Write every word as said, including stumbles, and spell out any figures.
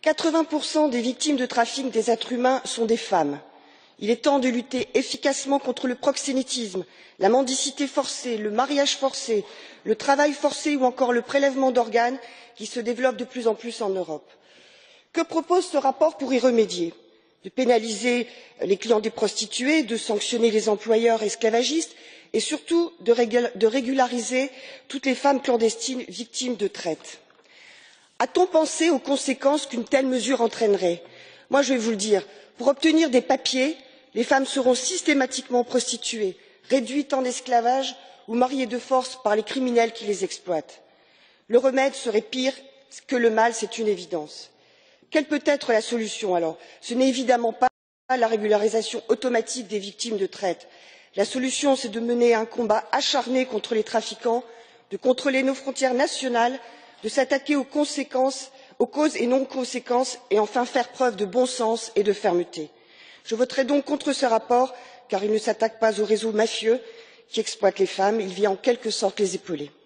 quatre vingts des victimes de trafic des êtres humains sont des femmes. Il est temps de lutter efficacement contre le proxénétisme, la mendicité forcée, le mariage forcé, le travail forcé ou encore le prélèvement d'organes qui se développe de plus en plus en Europe. Que propose ce rapport pour y remédier? De pénaliser les clients des prostituées, de sanctionner les employeurs esclavagistes et surtout de régulariser toutes les femmes clandestines victimes de traite. A-t-on pensé aux conséquences qu'une telle mesure entraînerait? Moi, je vais vous le dire, pour obtenir des papiers, les femmes seront systématiquement prostituées, réduites en esclavage ou mariées de force par les criminels qui les exploitent. Le remède serait pire que le mal, c'est une évidence. Quelle peut être la solution alors? Ce n'est évidemment pas la régularisation automatique des victimes de traite. La solution, c'est de mener un combat acharné contre les trafiquants, de contrôler nos frontières nationales, de s'attaquer aux conséquences, aux causes et non conséquences, et enfin faire preuve de bon sens et de fermeté. Je voterai donc contre ce rapport car il ne s'attaque pas aux réseaux mafieux qui exploitent les femmes, il vient en quelque sorte les épauler.